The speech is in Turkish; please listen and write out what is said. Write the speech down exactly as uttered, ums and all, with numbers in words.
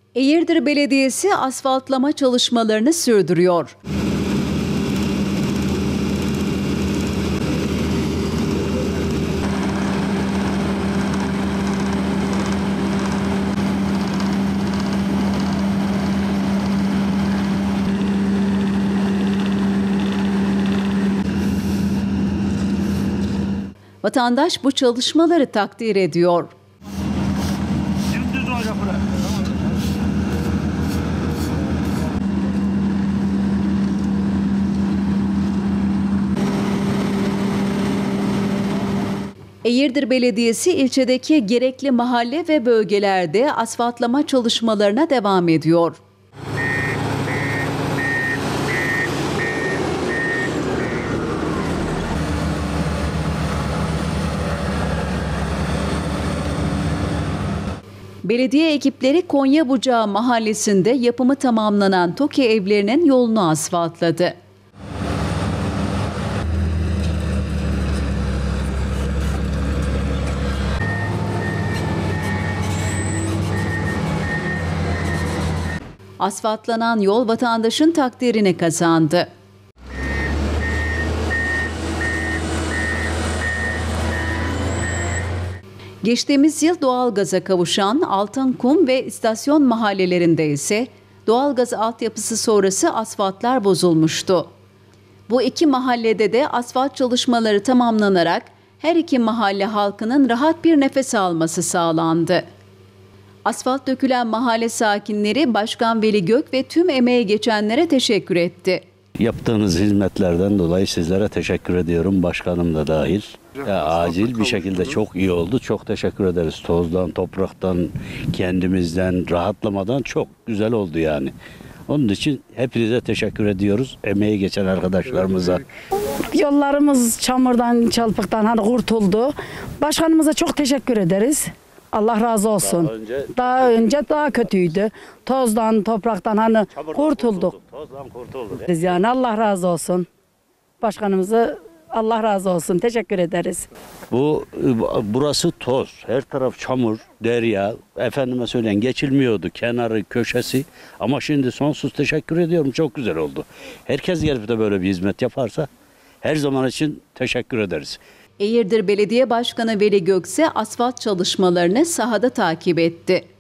Eğirdir Belediyesi asfaltlama çalışmalarını sürdürüyor. Vatandaş bu çalışmaları takdir ediyor. Eğirdir Belediyesi ilçedeki gerekli mahalle ve bölgelerde asfaltlama çalışmalarına devam ediyor. Belediye ekipleri Konyabucağı mahallesinde yapımı tamamlanan TOKİ evlerinin yolunu asfaltladı. Asfaltlanan yol vatandaşın takdirini kazandı. Geçtiğimiz yıl doğalgaza kavuşan Altınkum ve İstasyon mahallelerinde ise doğalgaz altyapısı sonrası asfaltlar bozulmuştu. Bu iki mahallede de asfalt çalışmaları tamamlanarak her iki mahalle halkının rahat bir nefes alması sağlandı. Asfalt dökülen mahalle sakinleri Başkan Veli Gök ve tüm emeği geçenlere teşekkür etti. Yaptığınız hizmetlerden dolayı sizlere teşekkür ediyorum, başkanım da dahil. Ya, acil bir şekilde çok iyi oldu. Çok teşekkür ederiz. Tozdan, topraktan, kendimizden, rahatlamadan çok güzel oldu yani. Onun için hepinize teşekkür ediyoruz. Emeği geçen arkadaşlarımıza. Yollarımız çamurdan, çalpıktan hani kurtuldu. Başkanımıza çok teşekkür ederiz. Allah razı olsun. Daha önce daha, önce daha kötüydü. Tozdan, topraktan hani kurtulduk. Tozdan kurtulduk. Yani Allah razı olsun. Başkanımıza Allah razı olsun. Teşekkür ederiz. Bu burası toz. Her taraf çamur, derya. Efendime söyleyin geçilmiyordu kenarı, köşesi. Ama şimdi sonsuz teşekkür ediyorum. Çok güzel oldu. Herkes gelip de böyle bir hizmet yaparsa her zaman için teşekkür ederiz. Eğirdir Belediye Başkanı Veli Gök ise asfalt çalışmalarını sahada takip etti.